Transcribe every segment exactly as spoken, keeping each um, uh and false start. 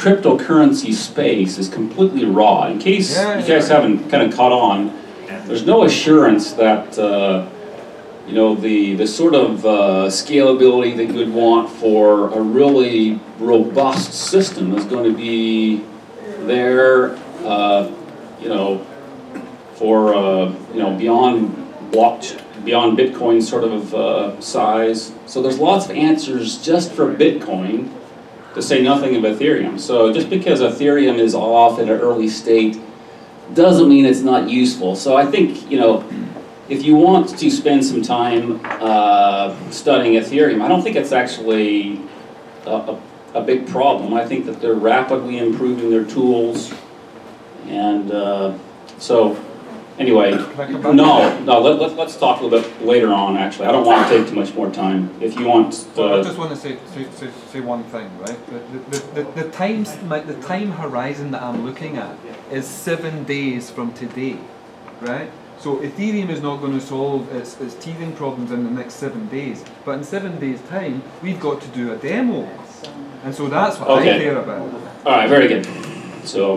cryptocurrency space is completely raw. In case yeah, you guys yeah. haven't kind of caught on, there's no assurance that uh, you know the the sort of uh, scalability that you would want for a really robust system is going to be there. Uh, you know, for uh, you know beyond block beyond Bitcoin sort of uh, size. So there's lots of answers just for Bitcoin, to say nothing of Ethereum. So just because Ethereum is off at an early state doesn't mean it's not useful. So I think, you know, if you want to spend some time uh, studying Ethereum, I don't think it's actually a, a, a big problem. I think that they're rapidly improving their tools. And uh, so, anyway, no, no, let, let, let's talk a little bit later on, actually. I don't want to take too much more time. If you want to... Well, I just want to say, say, say, say one thing, right? The, the, the, the, time, the time horizon that I'm looking at is seven days from today, right? So Ethereum is not going to solve its, its teething problems in the next seven days. But in seven days' time, we've got to do a demo. And so that's what okay. I care about. All right, very good. So...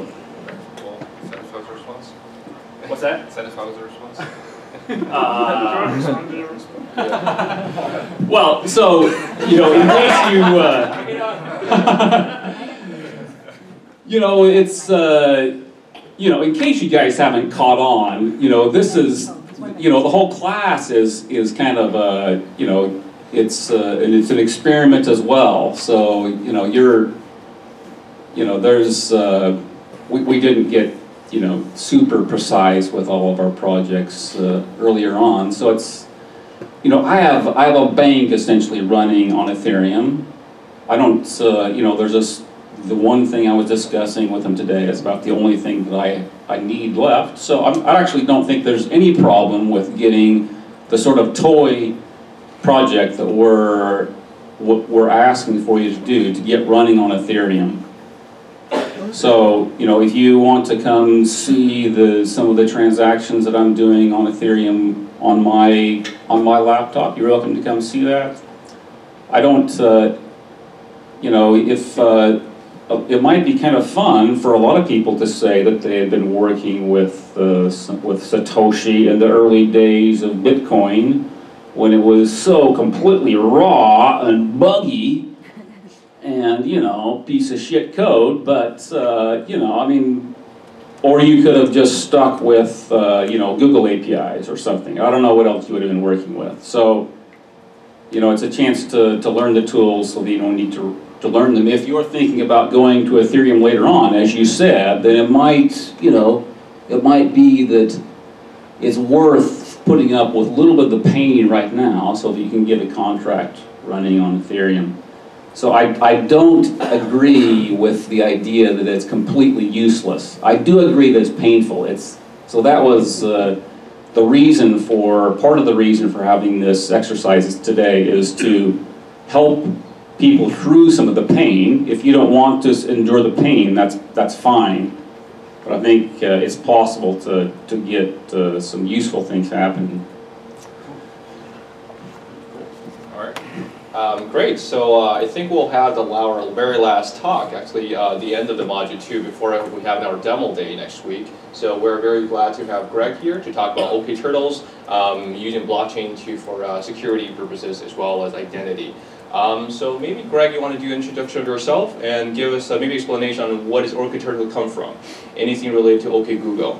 What's that? Send us a response. Uh, well, so, you know, in case you, uh, you know, it's, uh, you know, in case you guys haven't caught on, you know, this is, you know, the whole class is, is kind of, uh, you know, it's, uh, and it's an experiment as well. So, you know, you're, you know, there's, uh, we, we didn't get, you know, super precise with all of our projects uh, earlier on. So it's, you know, I have I have a bank essentially running on Ethereum. I don't, uh, you know, there's this, the one thing I was discussing with them today is about the only thing that I, I need left. So I'm, I actually don't think there's any problem with getting the sort of toy project that we're, we're asking for you to do to get running on Ethereum. So, you know, if you want to come see the some of the transactions that I'm doing on Ethereum on my on my laptop, you're welcome to come see that. I don't, uh, you know, if uh, it might be kind of fun for a lot of people to say that they had been working with uh, with Satoshi in the early days of Bitcoin when it was so completely raw and buggy. And, you know, piece of shit code, but, uh, you know, I mean, or you could have just stuck with, uh, you know, Google A P Is or something. I don't know what else you would have been working with. So, you know, it's a chance to, to learn the tools so that you don't need to, to learn them. If you're thinking about going to Ethereum later on, as you said, then it might, you know, it might be that it's worth putting up with a little bit of the pain right now so that you can get a contract running on Ethereum. So I, I don't agree with the idea that it's completely useless. I do agree that it's painful. It's, so that was uh, the reason for, part of the reason for having this exercise today is to help people through some of the pain. If you don't want to endure the pain, that's, that's fine. But I think uh, it's possible to, to get uh, some useful things happening. Um, great, so uh, I think we'll have the our very last talk, actually uh, the end of the module two before we have our demo day next week. So we're very glad to have Greg here to talk about OK Turtles, um, using blockchain to, for uh, security purposes as well as identity. Um, so maybe Greg, you want to do an introduction of yourself and give us uh, maybe explanation on what does OK Turtle come from? Anything related to OK Google?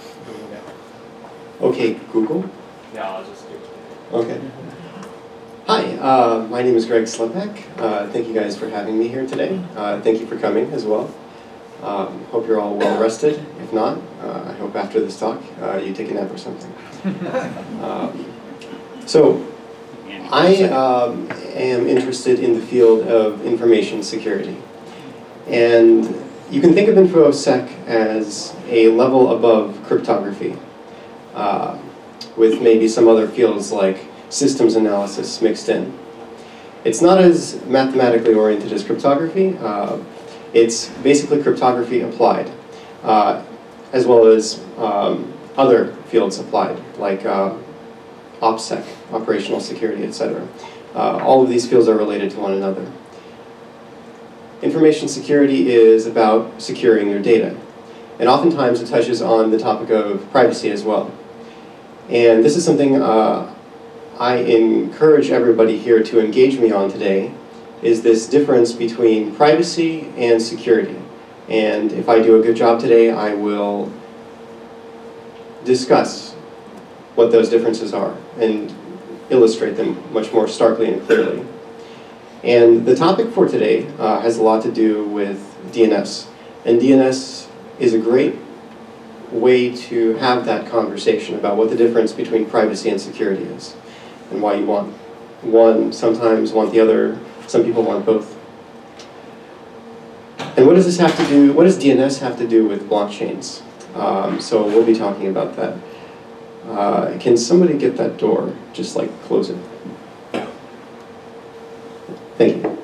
OK Google? Yeah, I'll just do it. Okay. Hi, uh, my name is Greg Slepak. Uh, thank you guys for having me here today. Uh, thank you for coming as well. Um, hope you're all well rested. If not, uh, I hope after this talk uh, you take a nap or something. Um, so, I um, am interested in the field of information security. And you can think of InfoSec as a level above cryptography, uh, with maybe some other fields like systems analysis mixed in. It's not as mathematically oriented as cryptography. Uh, it's basically cryptography applied, uh, as well as um, other fields applied, like uh, OPSEC, operational security, et cetera. Uh, all of these fields are related to one another. information security is about securing your data. And oftentimes it touches on the topic of privacy as well. And this is something uh, I encourage everybody here to engage me on today, is this difference between privacy and security. And if I do a good job today, I will discuss what those differences are and illustrate them much more starkly and clearly. And the topic for today uh, has a lot to do with D N S. And D N S is a great way to have that conversation about what the difference between privacy and security is, and why you want one, sometimes want the other, some people want both. And what does this have to do, what does D N S have to do with blockchains? Um, so we'll be talking about that. Uh, can somebody get that door, just like close it? Thank you.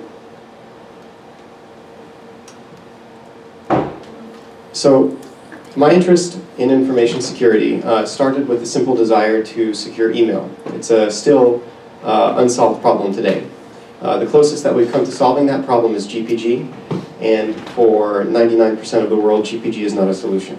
So, my interest in information security uh, started with a simple desire to secure email. It's a still uh, unsolved problem today. Uh, the closest that we've come to solving that problem is G P G, and for ninety-nine percent of the world, G P G is not a solution.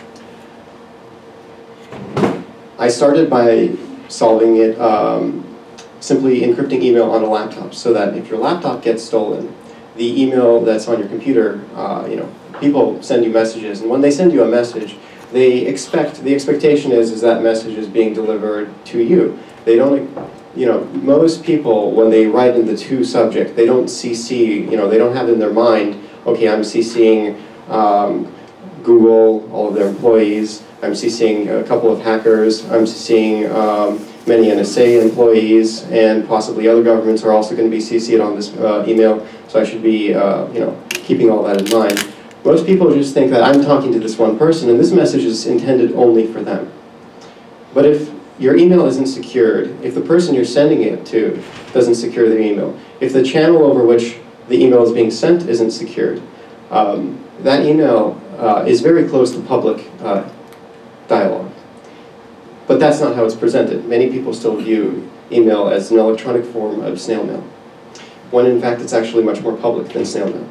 I started by solving it um, simply encrypting email on a laptop, so that if your laptop gets stolen, the email that's on your computer, uh, you know, people send you messages, and when they send you a message, they expect, the expectation is, is that message is being delivered to you. They don't, you know, most people, when they write in the to subject, they don't C C, you know, they don't have in their mind, okay, I'm CCing um, Google, all of their employees, I'm CCing a couple of hackers, I'm CCing um, many N S A employees, and possibly other governments are also going to be C C'd on this uh, email, so I should be, uh, you know, keeping all that in mind. Most people just think that I'm talking to this one person, and this message is intended only for them. But if your email isn't secured, if the person you're sending it to doesn't secure their email, if the channel over which the email is being sent isn't secured, um, that email uh, is very close to public uh, dialogue. But that's not how it's presented. Many people still view email as an electronic form of snail mail, when in fact it's actually much more public than snail mail.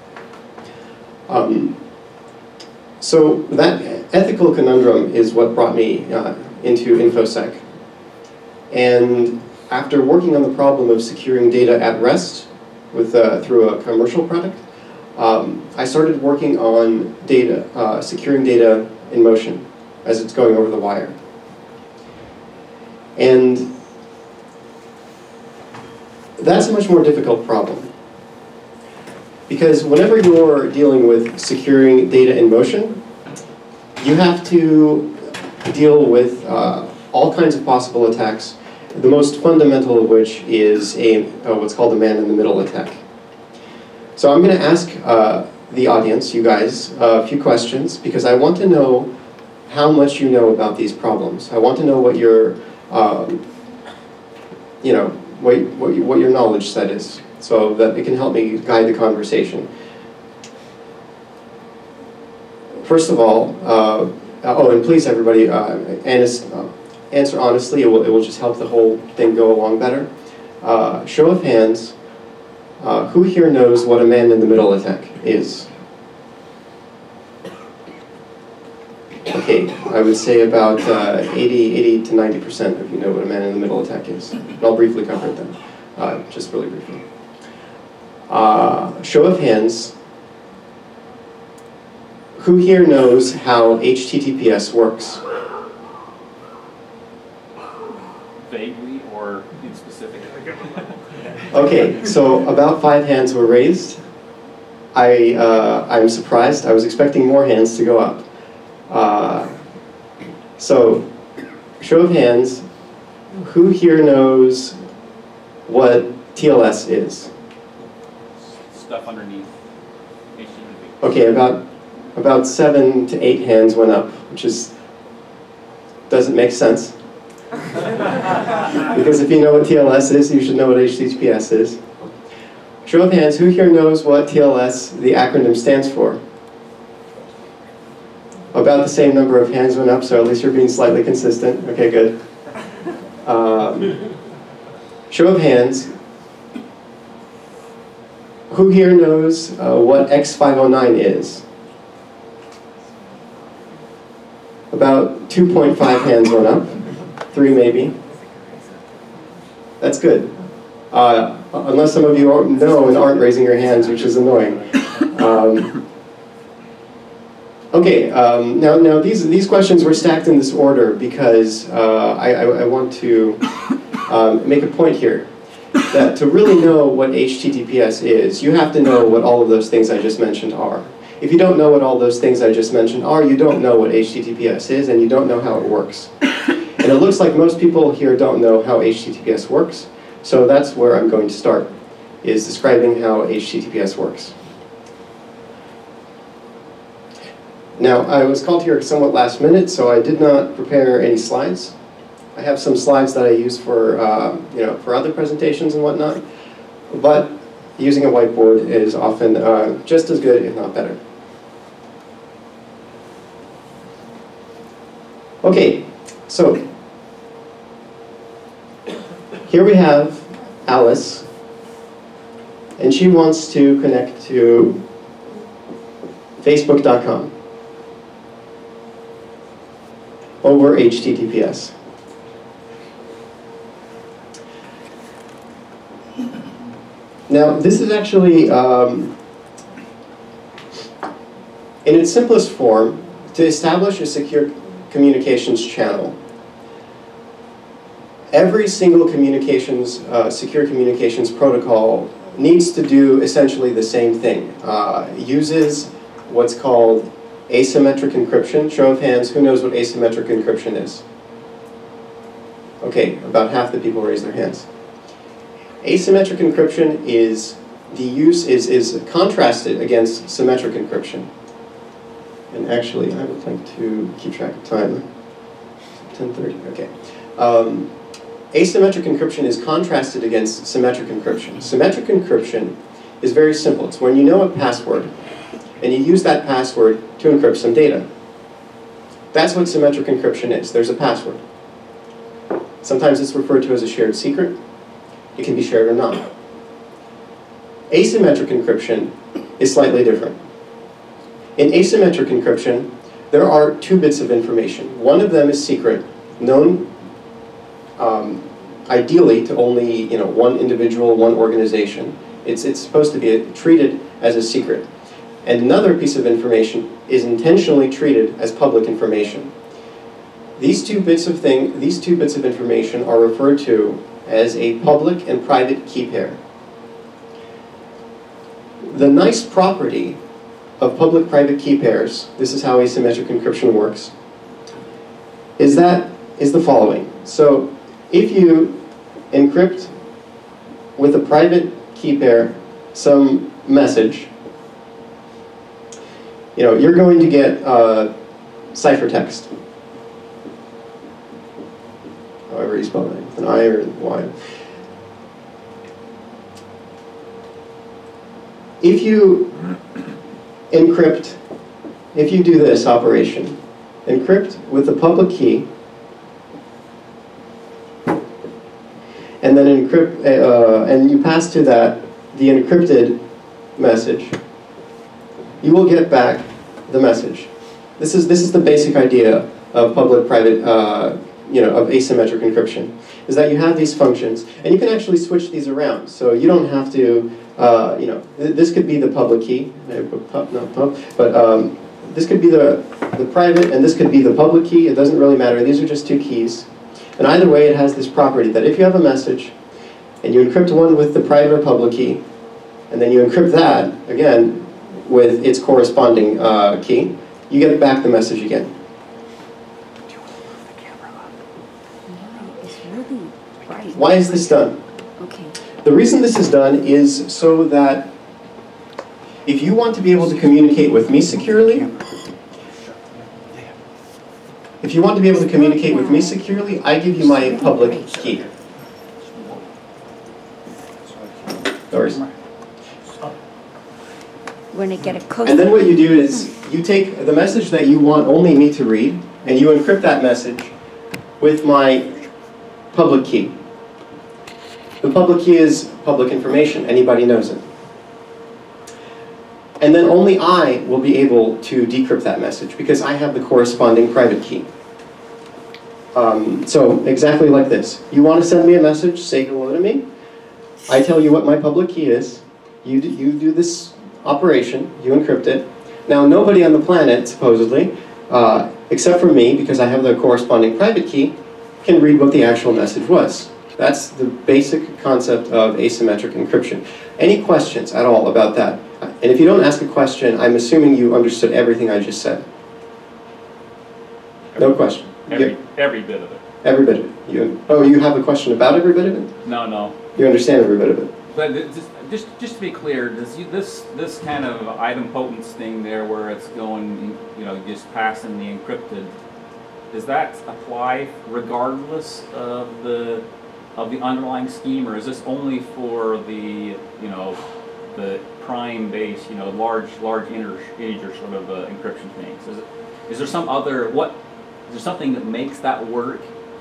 Um, so that ethical conundrum is what brought me uh, into InfoSec. And after working on the problem of securing data at rest with, uh, through a commercial product, um, I started working on data, uh, securing data in motion as it's going over the wire. And that's a much more difficult problem. Because whenever you're dealing with securing data in motion, you have to deal with uh, all kinds of possible attacks, the most fundamental of which is a, uh, what's called a man-in-the-middle attack. So I'm going to ask uh, the audience, you guys, uh, a few questions, because I want to know how much you know about these problems. I want to know what your, um, you know, what, what, you, what your knowledge set is, so that it can help me guide the conversation. First of all, uh, oh, and please everybody, uh, honest, uh, answer honestly, it will, it will just help the whole thing go along better. Uh, show of hands, uh, who here knows what a man-in-the-middle attack is? Okay, I would say about uh, eighty, eighty to ninety percent of you know what a man-in-the-middle attack is. And I'll briefly cover it then, uh, just really briefly. Uh, show of hands, who here knows how H T T P S works? Vaguely or in specific? Okay, so about five hands were raised. I, uh, I'm surprised. I was expecting more hands to go up. Uh, so, show of hands, who here knows what T L S is? Stuff underneath H T T P. Okay, about about seven to eight hands went up, which is doesn't make sense. Because if you know what T L S is, you should know what H T T P S is. Show of hands, who here knows what T L S, the acronym, stands for? About the same number of hands went up, so at least you're being slightly consistent. Okay, good. Um, show of hands, who here knows uh, what X five oh nine is? About two point five hands went up. Three maybe. That's good. Uh, unless some of you know and aren't raising your hands, which is annoying. Um, okay, um, now, now these, these questions were stacked in this order because uh, I, I, I want to um, make a point here. That to really know what H T T P S is, you have to know what all of those things I just mentioned are. If you don't know what all those things I just mentioned are, you don't know what H T T P S is, and you don't know how it works. And it looks like most people here don't know how H T T P S works, so that's where I'm going to start, is describing how H T T P S works. Now, I was called here somewhat last minute, so I did not prepare any slides. I have some slides that I use for, uh, you know, for other presentations and whatnot, but using a whiteboard is often uh, just as good, if not better. Okay, so here we have Alice, and she wants to connect to Facebook dot com over H T T P S. Now, this is actually, um, in its simplest form, to establish a secure communications channel. Every single communications, uh, secure communications protocol needs to do essentially the same thing. Uh, uses what's called asymmetric encryption. Show of hands, who knows what asymmetric encryption is? Okay, about half the people raise their hands. Asymmetric encryption is the use is is contrasted against symmetric encryption. And actually, I would like to keep track of time. ten thirty. Okay. Um, asymmetric encryption is contrasted against symmetric encryption. Symmetric encryption is very simple. It's when you know a password, and you use that password to encrypt some data. That's what symmetric encryption is. There's a password. Sometimes it's referred to as a shared secret. It can be shared or not. Asymmetric encryption is slightly different. In asymmetric encryption, there are two bits of information. One of them is secret, known um, ideally to only you know, one individual, one organization. It's, it's supposed to be treated as a secret. And another piece of information is intentionally treated as public information. These two bits of thing, these two bits of information are referred to as a public and private key pair. The nice property of public-private key pairs, this is how asymmetric encryption works, is that is the following. So if you encrypt with a private key pair some message, you know, you're going to get uh, ciphertext. However you spell it, with an I or an Y. If you encrypt, if you do this operation, encrypt with the public key, and then encrypt, uh, and you pass to that the encrypted message, you will get back the message. This is this is the basic idea of public-private, uh, you know, of asymmetric encryption, is that you have these functions, and you can actually switch these around. So you don't have to, uh, you know, th this could be the public key, pub, not pub, but um, this could be the the private, and this could be the public key. It doesn't really matter. These are just two keys, and either way, it has this property that if you have a message, and you encrypt one with the private or public key, and then you encrypt that again with its corresponding uh, key, you get back the message again. Why is this done? Okay. The reason this is done is so that if you want to be able to communicate with me securely, if you want to be able to communicate with me securely, I give you my public key. No worries. When I get a code. And then what you do is you take the message that you want only me to read, and you encrypt that message with my public key. The public key is public information. Anybody knows it. And then only I will be able to decrypt that message because I have the corresponding private key. Um, so exactly like this. You want to send me a message, say hello to me. I tell you what my public key is. You do, you do this operation, you encrypt it. Now nobody on the planet, supposedly, uh, except for me, because I have the corresponding private key, can read what the actual message was. That's the basic concept of asymmetric encryption. Any questions at all about that? And if you don't ask a question, I'm assuming you understood everything I just said. No question. Every, Yeah. every bit of it. Every bit of it. You, oh, you have a question about every bit of it? No, no. You understand every bit of it? But it- just, just, just to be clear, does you, this, this kind of idempotence thing there where it's going, you know, just passing the encrypted, does that apply regardless of the, of the underlying scheme, or is this only for the, you know, the prime base, you know, large, large integer, integer sort of uh, encryption things? Is it, is there some other, what, is there something that makes that work?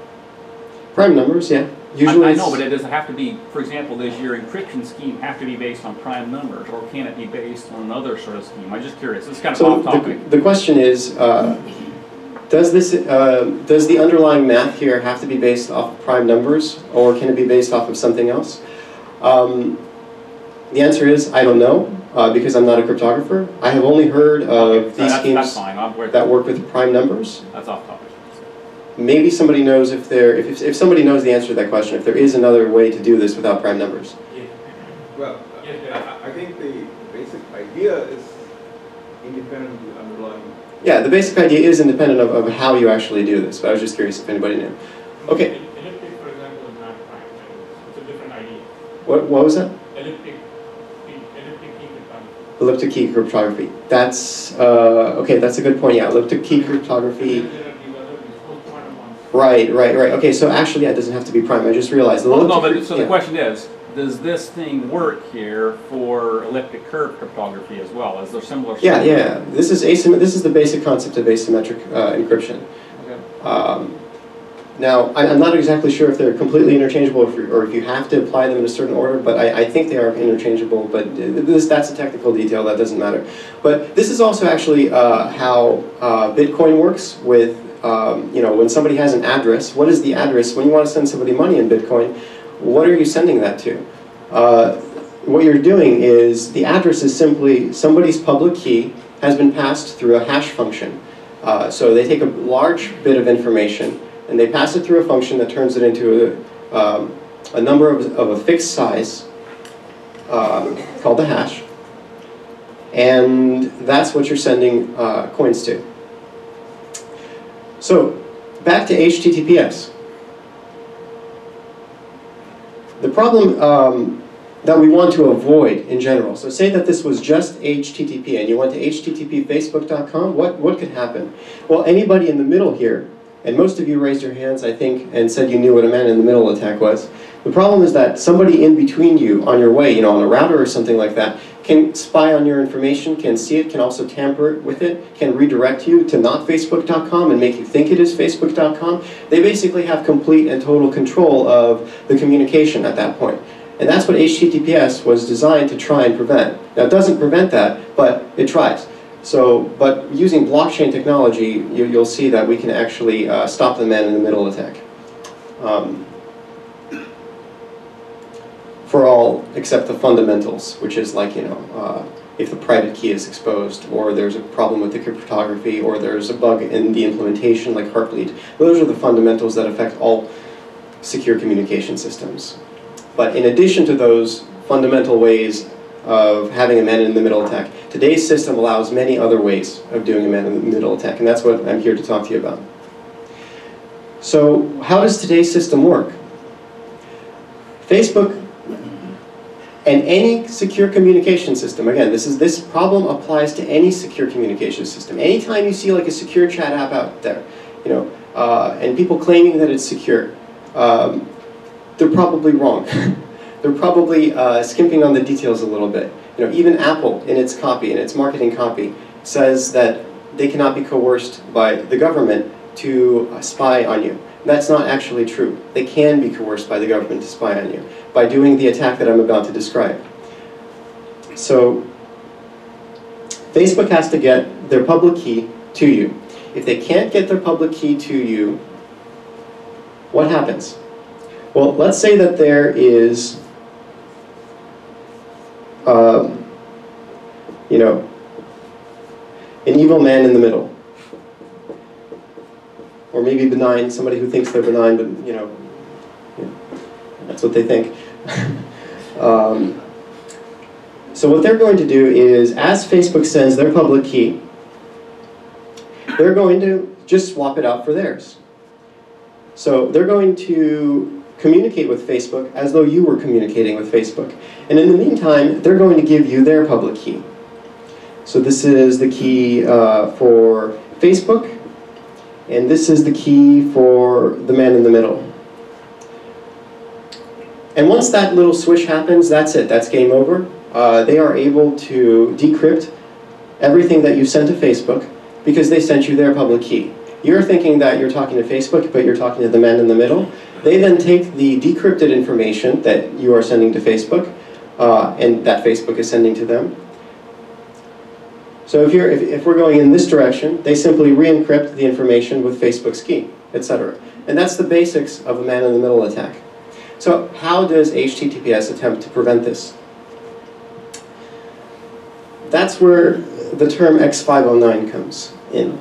Prime numbers, yeah. Usually I, I it's- know, but it doesn't have to be, for example, does your encryption scheme have to be based on prime numbers, or can it be based on another sort of scheme? I'm just curious. This is kind of So off topic. the, the question is, uh, does this, uh, does the underlying math here have to be based off of prime numbers, or can it be based off of something else? Um, the answer is, I don't know, uh, because I'm not a cryptographer. I have only heard of Okay, these that's, that's schemes fine. I'm, we're- that work with prime numbers. That's off topic. Maybe somebody knows if there, if, if somebody knows the answer to that question, if there is another way to do this without prime numbers. Well, I I think the basic idea is independent of the underlying. Yeah, the basic idea is independent of, of how you actually do this, but I was just curious if anybody knew. Okay. Elliptic, for example, is not prime. It's a different idea. What, what was that? Elliptic, elliptic key cryptography. Elliptic key cryptography. That's, uh, okay, that's a good point, yeah. Elliptic key cryptography. There are these other, these post-quantum ones. Right, right, right. Okay, so actually, yeah, it doesn't have to be prime. I just realized. Well, no, elliptic but so cry- the question is, does this thing work here for elliptic curve cryptography as well? Is there similar? Yeah, yeah, yeah. This is asym. This is the basic concept of asymmetric uh, encryption. Okay. Um, now, I- I'm not exactly sure if they're completely interchangeable or if, you- or if you have to apply them in a certain order, but I, I think they are interchangeable, but this, that's a technical detail, that doesn't matter. But this is also actually uh, how uh, Bitcoin works with, um, you know, when somebody has an address, what is the address? When you want to send somebody money in Bitcoin, what are you sending that to? Uh, what you're doing is, the address is simply somebody's public key has been passed through a hash function. Uh, so they take a large bit of information, and they pass it through a function that turns it into a, um, a number of, of a fixed size uh, called the hash. And that's what you're sending uh, coins to. So back to H T T P S. The problem um, that we want to avoid in general, so say that this was just H T T P and you went to H T T P facebook dot com, what, what could happen? Well, anybody in the middle here, and most of you raised your hands, I think, and said you knew what a man-in-the-middle attack was. The problem is that somebody in between you on your way, you know, on a router or something like that, can spy on your information, can see it, can also tamper with it, can redirect you to not facebook dot com and make you think it is facebook dot com. They basically have complete and total control of the communication at that point. And that's what H T T P S was designed to try and prevent. Now, it doesn't prevent that, but it tries. So, but using blockchain technology, you, you'll see that we can actually uh, stop the man-in-the-middle attack. Um, for all except the fundamentals, which is like, you know, uh, if the private key is exposed, or there's a problem with the cryptography, or there's a bug in the implementation like Heartbleed. Those are the fundamentals that affect all secure communication systems. But in addition to those fundamental ways of having a man-in-the-middle attack, today's system allows many other ways of doing a man-in-the-middle attack, and that's what I'm here to talk to you about. So how does today's system work? Facebook and any secure communication system, again, this is this problem applies to any secure communication system. Anytime you see like a secure chat app out there, you know, uh, and people claiming that it's secure, um, they're probably wrong. They're probably uh, skimping on the details a little bit. You know, even Apple, in its copy, in its marketing copy, says that they cannot be coerced by the government to uh, spy on you. That's not actually true. They can be coerced by the government to spy on you by doing the attack that I'm about to describe. So, Facebook has to get their public key to you. If they can't get their public key to you, what happens? Well, let's say that there is, um, you know, an evil man in the middle. Or maybe benign, somebody who thinks they're benign, but, you know, you know that's what they think. um, so what they're going to do is, as Facebook sends their public key, they're going to just swap it out for theirs. So they're going to communicate with Facebook as though you were communicating with Facebook. And in the meantime, they're going to give you their public key. So this is the key uh, for Facebook, and this is the key for the man in the middle. And once that little swish happens, that's it. That's game over. Uh, they are able to decrypt everything that you sent to Facebook because they sent you their public key. You're thinking that you're talking to Facebook, but you're talking to the man in the middle. They then take the decrypted information that you are sending to Facebook, uh, and that Facebook is sending to them. So if, you're, if, if we're going in this direction, they simply re-encrypt the information with Facebook's key, et cetera. And that's the basics of a man-in-the-middle attack. So how does H T T P S attempt to prevent this? That's where the term X five oh nine comes in.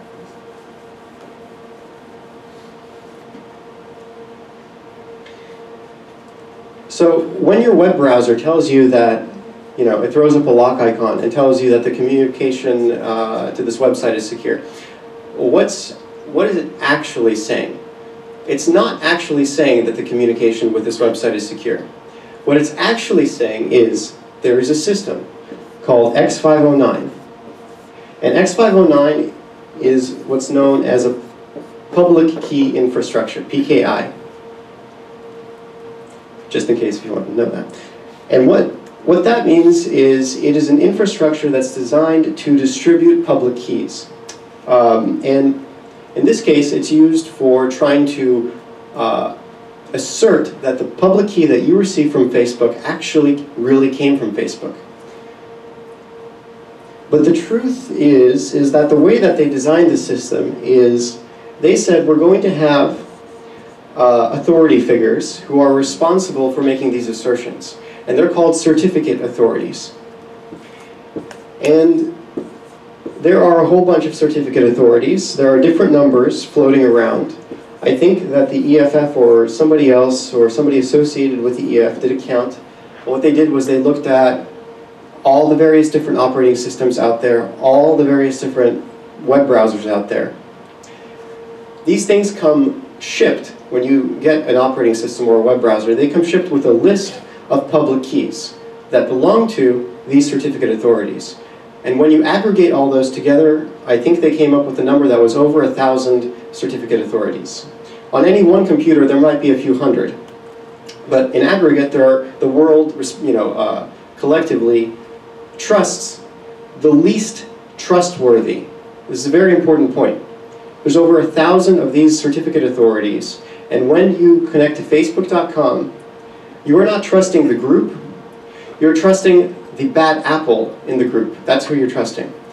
So when your web browser tells you that, you know, it throws up a lock icon and tells you that the communication uh, to this website is secure, what's, what is it actually saying? It's not actually saying that the communication with this website is secure. What it's actually saying is there is a system called X five oh nine. And X five oh nine is what's known as a public key infrastructure, P K I. Just in case if you want to know that. And what, what that means is it is an infrastructure that's designed to distribute public keys. Um, and in this case, it's used for trying to uh, assert that the public key that you receive from Facebook actually really came from Facebook. But the truth is, is that the way that they designed the system is they said we're going to have uh, authority figures who are responsible for making these assertions. And they're called certificate authorities. And there are a whole bunch of certificate authorities. There are different numbers floating around. I think that the E F F or somebody else or somebody associated with the E F F did a count. And what they did was they looked at all the various different operating systems out there, all the various different web browsers out there. These things come shipped when you get an operating system or a web browser. They come shipped with a list of public keys that belong to these certificate authorities. And when you aggregate all those together, I think they came up with a number that was over a thousand certificate authorities. On any one computer, there might be a few hundred. But in aggregate, there are, the world, you know, uh, collectively trusts the least trustworthy. This is a very important point. There's over a thousand of these certificate authorities, and when you connect to Facebook dot com, you are not trusting the group, you're trusting the bad apple in the group. That's who you're trusting.